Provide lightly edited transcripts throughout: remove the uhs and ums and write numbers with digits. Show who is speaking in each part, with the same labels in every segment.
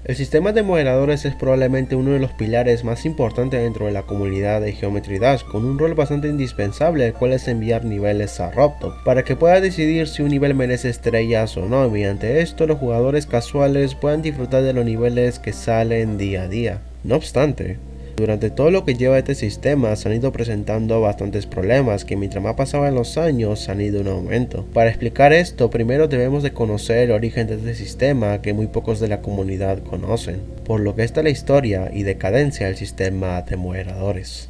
Speaker 1: El sistema de moderadores es probablemente uno de los pilares más importantes dentro de la comunidad de Geometry Dash, con un rol bastante indispensable, el cual es enviar niveles a Robtop, para que pueda decidir si un nivel merece estrellas o no. Mediante esto, los jugadores casuales puedan disfrutar de los niveles que salen día a día. No obstante, durante todo lo que lleva este sistema se han ido presentando bastantes problemas que mientras más pasaban los años han ido en aumento. Para explicar esto, primero debemos de conocer el origen de este sistema que muy pocos de la comunidad conocen, por lo que esta es la historia y decadencia del sistema de moderadores.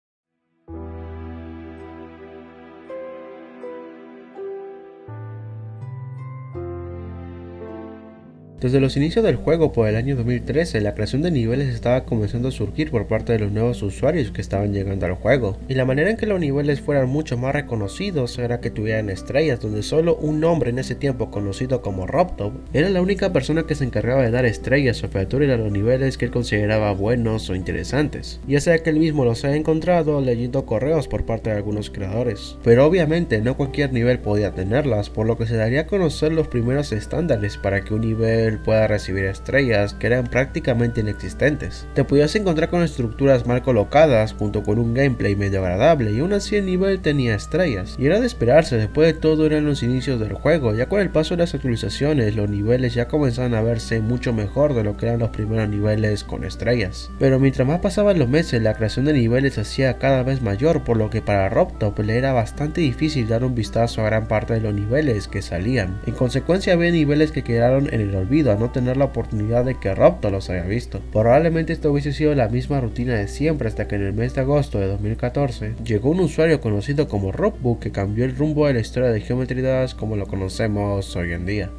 Speaker 1: Desde los inicios del juego por el año 2013, la creación de niveles estaba comenzando a surgir por parte de los nuevos usuarios que estaban llegando al juego, y la manera en que los niveles fueran mucho más reconocidos era que tuvieran estrellas, donde solo un hombre en ese tiempo conocido como Robtop era la única persona que se encargaba de dar estrellas o featuras a los niveles que él consideraba buenos o interesantes, ya sea que él mismo los haya encontrado leyendo correos por parte de algunos creadores. Pero obviamente no cualquier nivel podía tenerlas, por lo que se daría a conocer los primeros estándares para que un nivel pueda recibir estrellas que eran prácticamente inexistentes. Te podías encontrar con estructuras mal colocadas junto con un gameplay medio agradable y aún así el nivel tenía estrellas, y era de esperarse. Después de todo eran los inicios del juego, ya con el paso de las actualizaciones los niveles ya comenzaban a verse mucho mejor de lo que eran los primeros niveles con estrellas. Pero mientras más pasaban los meses la creación de niveles se hacía cada vez mayor, por lo que para Robtop le era bastante difícil dar un vistazo a gran parte de los niveles que salían. En consecuencia había niveles que quedaron en el olvido a no tener la oportunidad de que Robtop los haya visto. Probablemente esto hubiese sido la misma rutina de siempre hasta que en el mes de agosto de 2014 llegó un usuario conocido como Rockbook que cambió el rumbo de la historia de Geometry Dash como lo conocemos hoy en día.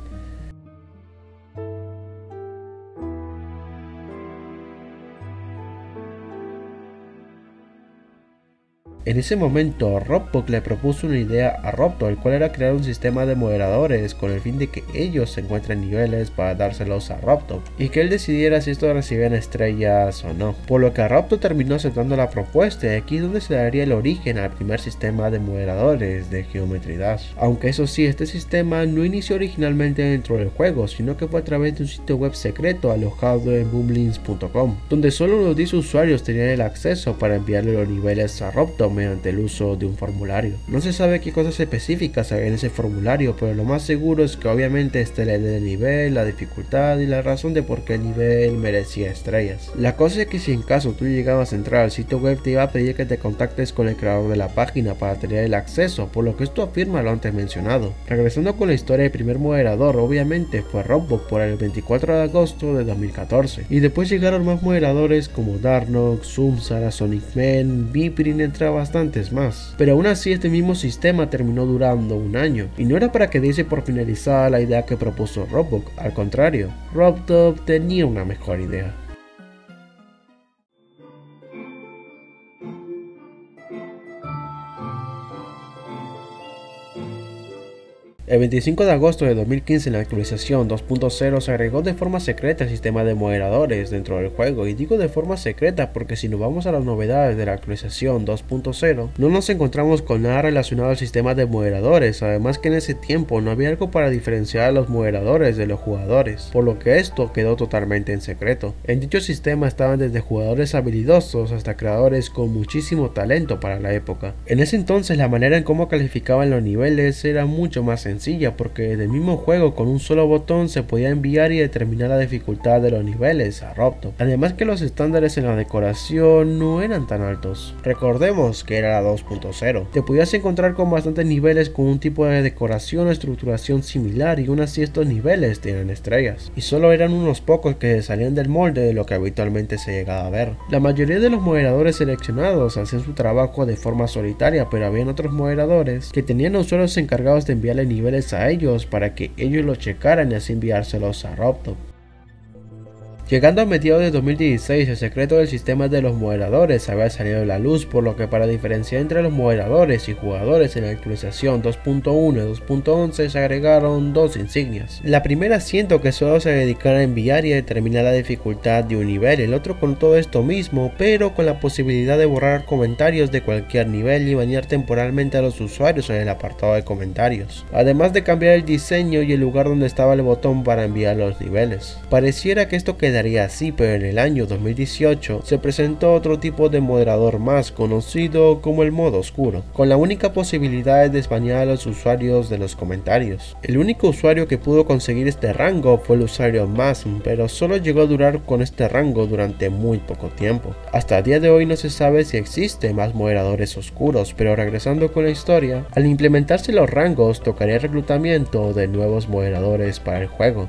Speaker 1: En ese momento, Robtop le propuso una idea a Robtop, el cual era crear un sistema de moderadores con el fin de que ellos se encuentren niveles para dárselos a Robtop y que él decidiera si estos recibían estrellas o no. Por lo que Robtop terminó aceptando la propuesta, y aquí es donde se daría el origen al primer sistema de moderadores de Geometry Dash. Aunque eso sí, este sistema no inició originalmente dentro del juego, sino que fue a través de un sitio web secreto alojado en boomlinks.com, donde solo unos 10 usuarios tenían el acceso para enviarle los niveles a Robtop mediante el uso de un formulario. No se sabe qué cosas específicas había en ese formulario, pero lo más seguro es que obviamente esté la idea del nivel, la dificultad y la razón de por qué el nivel merecía estrellas. La cosa es que si en caso tú llegabas a entrar al sitio web te iba a pedir que te contactes con el creador de la página para tener el acceso, por lo que esto afirma lo antes mencionado. Regresando con la historia del primer moderador, obviamente fue Robtop por el 24 de agosto de 2014, y después llegaron más moderadores como Darnox, Sumsara, Sonic Man, Viprin, entre bastantes más. Pero aún así este mismo sistema terminó durando un año, y no era para que diese por finalizada la idea que propuso Robtop, al contrario, Robtop tenía una mejor idea. El 25 de agosto de 2015 en la actualización 2.0 se agregó de forma secreta el sistema de moderadores dentro del juego, y digo de forma secreta porque si nos vamos a las novedades de la actualización 2.0 no nos encontramos con nada relacionado al sistema de moderadores, además que en ese tiempo no había algo para diferenciar a los moderadores de los jugadores, por lo que esto quedó totalmente en secreto. En dicho sistema estaban desde jugadores habilidosos hasta creadores con muchísimo talento para la época. En ese entonces la manera en cómo calificaban los niveles era mucho más sencilla, porque del mismo juego con un solo botón se podía enviar y determinar la dificultad de los niveles a Robtop, además que los estándares en la decoración no eran tan altos. Recordemos que era la 2.0, te podías encontrar con bastantes niveles con un tipo de decoración o estructuración similar, y aún así estos niveles tenían estrellas, y solo eran unos pocos que salían del molde de lo que habitualmente se llegaba a ver. La mayoría de los moderadores seleccionados hacían su trabajo de forma solitaria, pero habían otros moderadores que tenían usuarios encargados de enviarle niveles a ellos para que ellos los checaran y así enviárselos a Robtop. Llegando a mediados de 2016, el secreto del sistema de los moderadores había salido a la luz, por lo que para diferenciar entre los moderadores y jugadores en la actualización 2.1 y 2.11 se agregaron dos insignias. La primera siendo que solo se dedicara a enviar y a determinar la dificultad de un nivel, el otro con todo esto mismo, pero con la posibilidad de borrar comentarios de cualquier nivel y banear temporalmente a los usuarios en el apartado de comentarios, además de cambiar el diseño y el lugar donde estaba el botón para enviar los niveles. Pareciera que esto quedaría quedaría así, pero en el año 2018 se presentó otro tipo de moderador más conocido como el modo oscuro, con la única posibilidad de spamear a los usuarios de los comentarios. El único usuario que pudo conseguir este rango fue el usuario Masm, pero solo llegó a durar con este rango durante muy poco tiempo. Hasta el día de hoy no se sabe si existen más moderadores oscuros, pero regresando con la historia, al implementarse los rangos tocaría el reclutamiento de nuevos moderadores para el juego.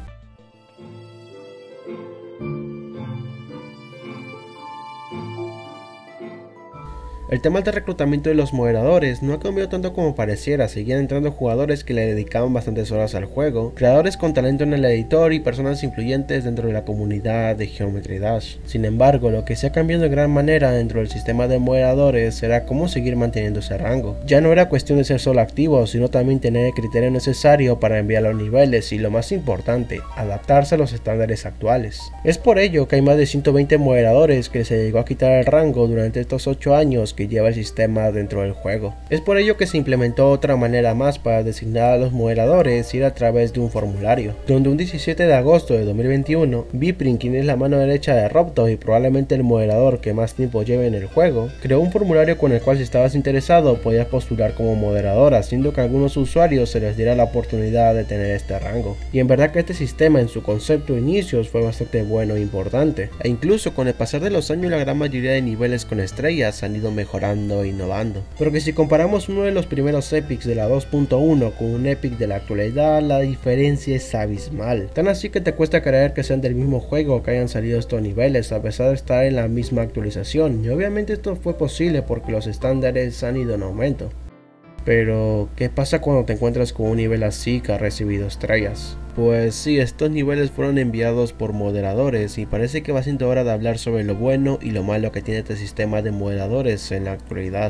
Speaker 1: El tema del reclutamiento de los moderadores no ha cambiado tanto como pareciera, seguían entrando jugadores que le dedicaban bastantes horas al juego, creadores con talento en el editor y personas influyentes dentro de la comunidad de Geometry Dash. Sin embargo, lo que se ha cambiado de gran manera dentro del sistema de moderadores será cómo seguir manteniendo ese rango. Ya no era cuestión de ser solo activo, sino también tener el criterio necesario para enviar los niveles y, lo más importante, adaptarse a los estándares actuales. Es por ello que hay más de 120 moderadores que se llegó a quitar el rango durante estos 8 años que lleva el sistema dentro del juego. Es por ello que se implementó otra manera más para designar a los moderadores, y ir a través de un formulario, donde un 17 de agosto de 2021, Biprin, quien es la mano derecha de Robtop y probablemente el moderador que más tiempo lleve en el juego, creó un formulario con el cual si estabas interesado podías postular como moderador, haciendo que a algunos usuarios se les diera la oportunidad de tener este rango. Y en verdad que este sistema en su concepto de inicios fue bastante bueno e importante, e incluso con el pasar de los años la gran mayoría de niveles con estrellas han ido mejorando e innovando, porque si comparamos uno de los primeros epics de la 2.1 con un epic de la actualidad, la diferencia es abismal, tan así que te cuesta creer que sean del mismo juego que hayan salido estos niveles a pesar de estar en la misma actualización, y obviamente esto fue posible porque los estándares han ido en aumento. Pero, ¿qué pasa cuando te encuentras con un nivel así que ha recibido estrellas? Pues sí, estos niveles fueron enviados por moderadores y parece que va siendo hora de hablar sobre lo bueno y lo malo que tiene este sistema de moderadores en la actualidad.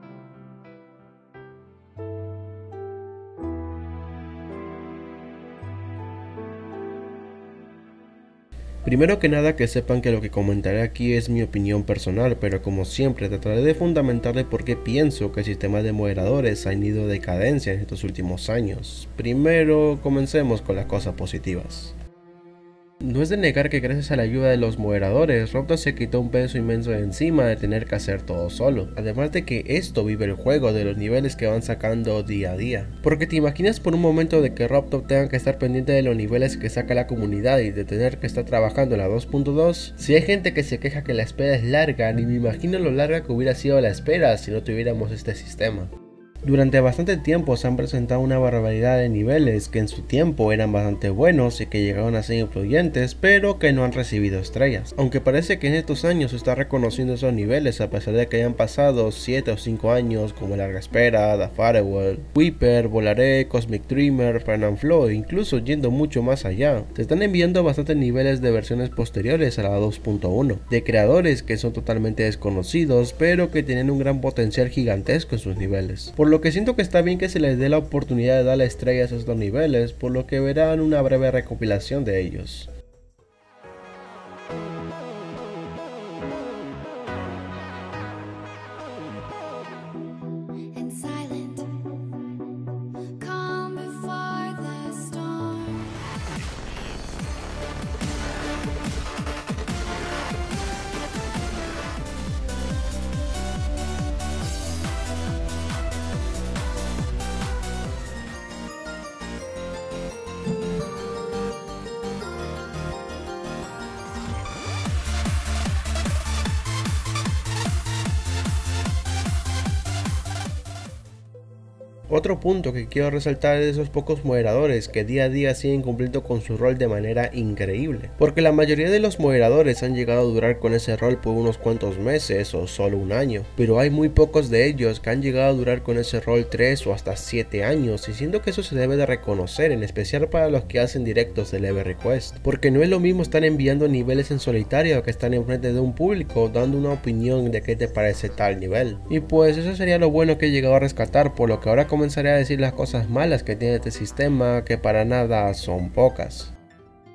Speaker 1: Primero que nada, que sepan que lo que comentaré aquí es mi opinión personal, pero como siempre trataré de fundamentarle por qué pienso que el sistema de moderadores ha ido de decadencia en estos últimos años. Primero, comencemos con las cosas positivas. No es de negar que gracias a la ayuda de los moderadores, Robtop se quitó un peso inmenso de encima de tener que hacer todo solo, además de que esto vive el juego de los niveles que van sacando día a día. Porque te imaginas por un momento de que Robtop tenga que estar pendiente de los niveles que saca la comunidad y de tener que estar trabajando en la 2.2, si hay gente que se queja que la espera es larga, ni me imagino lo larga que hubiera sido la espera si no tuviéramos este sistema. Durante bastante tiempo se han presentado una barbaridad de niveles que en su tiempo eran bastante buenos y que llegaron a ser influyentes, pero que no han recibido estrellas. Aunque parece que en estos años se está reconociendo esos niveles a pesar de que hayan pasado 7 o 5 años como Larga Espera, The Firewall, Weeper, Volaré, Cosmic Dreamer, Fernand Flow, incluso yendo mucho más allá. Se están enviando bastantes niveles de versiones posteriores a la 2.1, de creadores que son totalmente desconocidos, pero que tienen un gran potencial gigantesco en sus niveles. Por lo que siento que está bien que se les dé la oportunidad de darle estrellas a estos niveles, por lo que verán una breve recopilación de ellos. Otro punto que quiero resaltar es de esos pocos moderadores que día a día siguen cumpliendo con su rol de manera increíble, porque la mayoría de los moderadores han llegado a durar con ese rol por unos cuantos meses o solo un año, pero hay muy pocos de ellos que han llegado a durar con ese rol 3 o hasta 7 años, y siento que eso se debe de reconocer, en especial para los que hacen directos de Leve Request, porque no es lo mismo estar enviando niveles en solitario que estar enfrente de un público dando una opinión de qué te parece tal nivel. Y pues eso sería lo bueno que he llegado a rescatar, por lo que ahora comenzaré a decir las cosas malas que tiene este sistema, que para nada son pocas.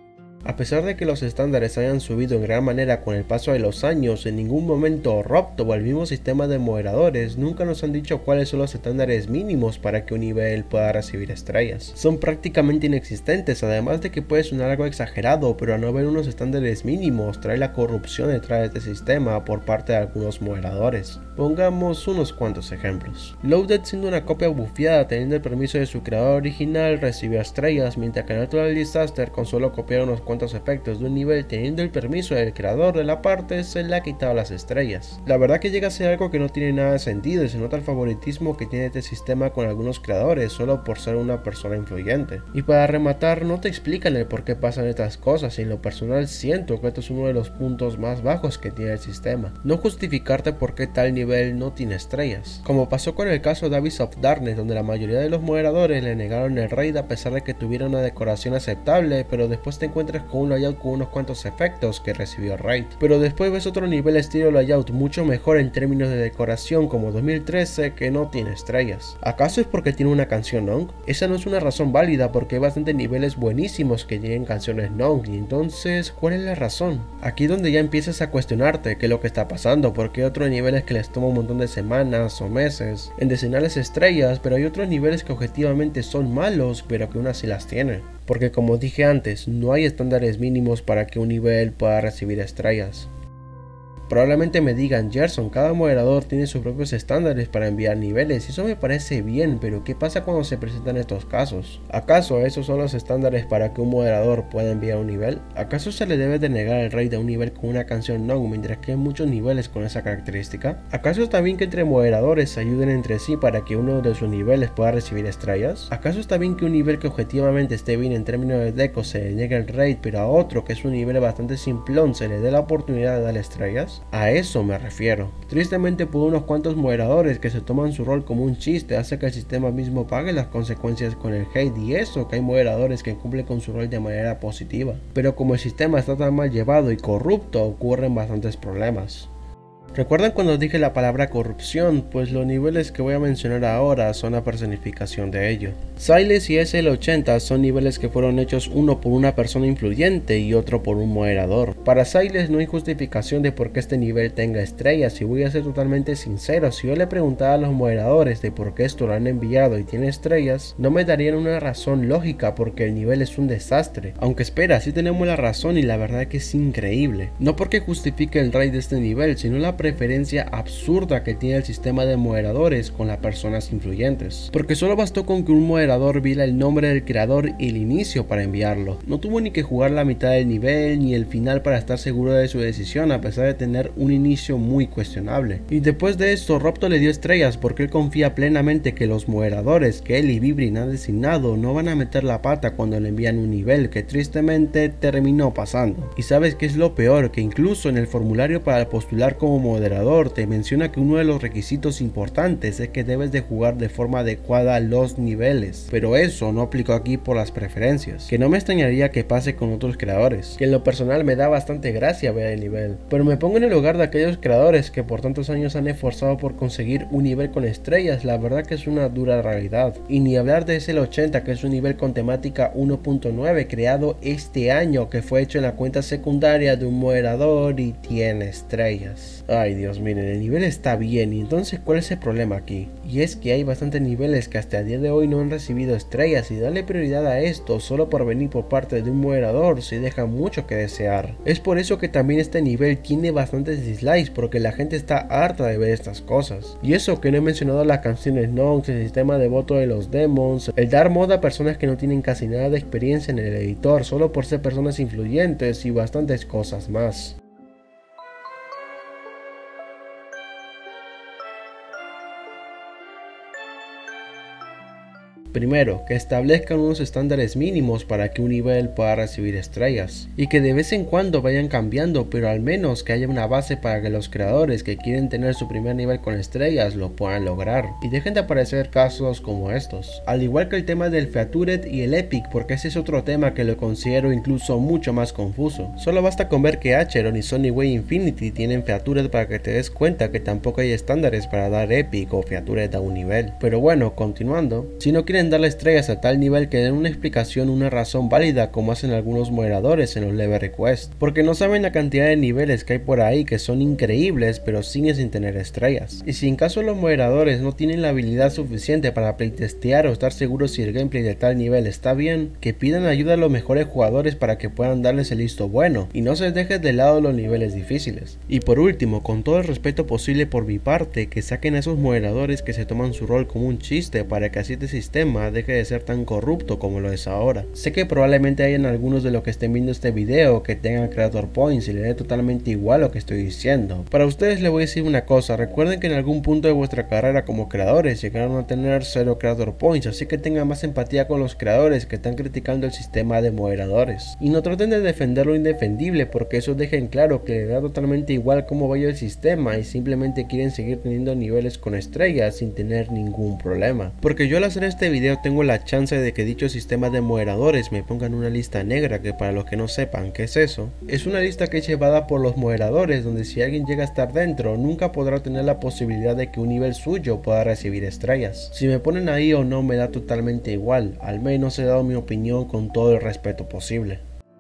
Speaker 1: A pesar de que los estándares hayan subido en gran manera con el paso de los años, en ningún momento Robto o el mismo sistema de moderadores nunca nos han dicho cuáles son los estándares mínimos para que un nivel pueda recibir estrellas. Son prácticamente inexistentes, además de que puede sonar algo exagerado, pero al no haber unos estándares mínimos trae la corrupción detrás de este sistema por parte de algunos moderadores. Pongamos unos cuantos ejemplos. Loaded, siendo una copia bufiada teniendo el permiso de su creador original, recibió estrellas, mientras que Natural Disaster, con solo copiar unos cuantos efectos de un nivel teniendo el permiso del creador de la parte, se le ha quitado las estrellas. La verdad que llega a ser algo que no tiene nada de sentido y se nota el favoritismo que tiene este sistema con algunos creadores solo por ser una persona influyente. Y para rematar, no te explican el por qué pasan estas cosas y en lo personal siento que esto es uno de los puntos más bajos que tiene el sistema. No justificarte por qué tal nivel no tiene estrellas. Como pasó con el caso de Abyss of Darkness, donde la mayoría de los moderadores le negaron el raid a pesar de que tuviera una decoración aceptable, pero después te encuentras con un layout con unos cuantos efectos que recibió raid. Pero después ves otro nivel estilo layout mucho mejor en términos de decoración como 2013 que no tiene estrellas. ¿Acaso es porque tiene una canción Nong? Esa no es una razón válida porque hay bastantes niveles buenísimos que tienen canciones Nong, y entonces ¿cuál es la razón? Aquí es donde ya empiezas a cuestionarte qué es lo que está pasando, porque hay otros niveles que les toma un montón de semanas o meses en designarles estrellas, pero hay otros niveles que objetivamente son malos pero que aún así las tienen. Porque como dije antes, no hay estándares mínimos para que un nivel pueda recibir estrellas. Probablemente me digan, Gerson, cada moderador tiene sus propios estándares para enviar niveles y eso me parece bien, pero ¿qué pasa cuando se presentan estos casos? ¿Acaso esos son los estándares para que un moderador pueda enviar un nivel? ¿Acaso se le debe denegar el raid a un nivel con una canción Nong mientras que hay muchos niveles con esa característica? ¿Acaso está bien que entre moderadores se ayuden entre sí para que uno de sus niveles pueda recibir estrellas? ¿Acaso está bien que un nivel que objetivamente esté bien en términos de deco se le niegue el raid, pero a otro que es un nivel bastante simplón se le dé la oportunidad de darle estrellas? A eso me refiero. Tristemente por unos cuantos moderadores que se toman su rol como un chiste hace que el sistema mismo pague las consecuencias con el hate, y eso que hay moderadores que cumplen con su rol de manera positiva. Pero como el sistema está tan mal llevado y corrupto, ocurren bastantes problemas. ¿Recuerdan cuando dije la palabra corrupción? Pues los niveles que voy a mencionar ahora son la personificación de ello. Siles y SL80 son niveles que fueron hechos uno por una persona influyente y otro por un moderador. Para Siles no hay justificación de por qué este nivel tenga estrellas, y voy a ser totalmente sincero, si yo le preguntara a los moderadores de por qué esto lo han enviado y tiene estrellas, no me darían una razón lógica porque el nivel es un desastre. Aunque espera, sí tenemos la razón y la verdad que es increíble. No porque justifique el raid de este nivel, sino la preferencia absurda que tiene el sistema de moderadores con las personas influyentes. Porque solo bastó con que un moderador viera el nombre del creador y el inicio para enviarlo. No tuvo ni que jugar la mitad del nivel ni el final para estar seguro de su decisión, a pesar de tener un inicio muy cuestionable. Y después de esto, Robto le dio estrellas porque él confía plenamente que los moderadores que él y Vibrin han designado no van a meter la pata cuando le envían un nivel, que tristemente terminó pasando. Y sabes qué es lo peor, que incluso en el formulario para postular como moderador te menciona que uno de los requisitos importantes es que debes de jugar de forma adecuada los niveles, pero eso no aplicó aquí por las preferencias, que no me extrañaría que pase con otros creadores, que en lo personal me da bastante gracia ver el nivel, pero me pongo en el lugar de aquellos creadores que por tantos años han esforzado por conseguir un nivel con estrellas. La verdad que es una dura realidad, y ni hablar de SL80, que es un nivel con temática 1.9 creado este año, que fue hecho en la cuenta secundaria de un moderador y tiene estrellas. Ay Dios, miren, el nivel está bien, y entonces ¿cuál es el problema aquí? Y es que hay bastantes niveles que hasta el día de hoy no han recibido estrellas, y darle prioridad a esto solo por venir por parte de un moderador se deja mucho que desear. Es por eso que también este nivel tiene bastantes dislikes, porque la gente está harta de ver estas cosas. Y eso que no he mencionado las canciones Nongs, el sistema de voto de los demons, el dar moda a personas que no tienen casi nada de experiencia en el editor solo por ser personas influyentes y bastantes cosas más. Primero, que establezcan unos estándares mínimos para que un nivel pueda recibir estrellas, y que de vez en cuando vayan cambiando, pero al menos que haya una base para que los creadores que quieren tener su primer nivel con estrellas lo puedan lograr, y dejen de aparecer casos como estos. Al igual que el tema del Featured y el Epic, porque ese es otro tema que lo considero incluso mucho más confuso. Solo basta con ver que Acheron y Sony Way Infinity tienen Featured para que te des cuenta que tampoco hay estándares para dar Epic o Featured a un nivel. Pero bueno, continuando, si no quieren quieren darle estrellas a tal nivel que den una explicación, una razón válida como hacen algunos moderadores en los level request, porque no saben la cantidad de niveles que hay por ahí que son increíbles pero siguen sin tener estrellas. Y si en caso los moderadores no tienen la habilidad suficiente para playtestear o estar seguros si el gameplay de tal nivel está bien, que pidan ayuda a los mejores jugadores para que puedan darles el visto bueno y no se dejen de lado los niveles difíciles. Y por último, con todo el respeto posible por mi parte, que saquen a esos moderadores que se toman su rol como un chiste para que así este sistema deje de ser tan corrupto como lo es ahora. Sé que probablemente hayan algunos de los que estén viendo este video que tengan creator points y les dé totalmente igual lo que estoy diciendo. Para ustedes les voy a decir una cosa, recuerden que en algún punto de vuestra carrera como creadores llegaron a tener 0 creator points, así que tengan más empatía con los creadores que están criticando el sistema de moderadores. Y no traten de defender lo indefendible, porque eso deja en claro que les da totalmente igual cómo vaya el sistema y simplemente quieren seguir teniendo niveles con estrellas sin tener ningún problema. Porque yo al hacer este video tengo la chance de que dicho sistema de moderadores me pongan una lista negra, que para los que no sepan qué es eso, es una lista que es llevada por los moderadores donde si alguien llega a estar dentro nunca podrá tener la posibilidad de que un nivel suyo pueda recibir estrellas. Si me ponen ahí o no me da totalmente igual, al menos he dado mi opinión con todo el respeto posible.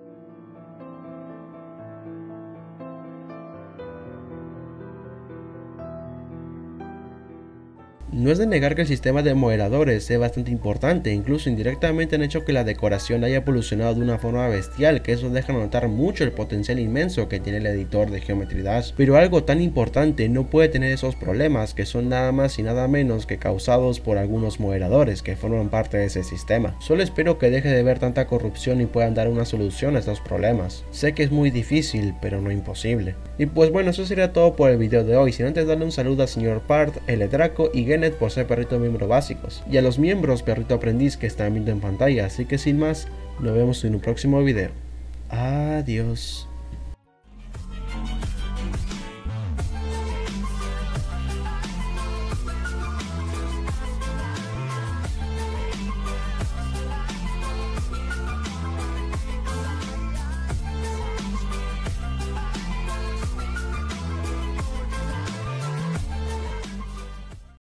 Speaker 1: No es de negar que el sistema de moderadores es bastante importante, incluso indirectamente han hecho que la decoración haya evolucionado de una forma bestial, que eso deja notar mucho el potencial inmenso que tiene el editor de Geometry Dash, pero algo tan importante no puede tener esos problemas que son nada más y nada menos que causados por algunos moderadores que forman parte de ese sistema. Solo espero que deje de ver tanta corrupción y puedan dar una solución a estos problemas. Sé que es muy difícil, pero no imposible. Y pues bueno, eso sería todo por el video de hoy, sin antes darle un saludo a Señor Part, El Draco y Genet por ser perrito miembro básicos, y a los miembros perrito aprendiz que están viendo en pantalla, así que sin más, nos vemos en un próximo video. Adiós.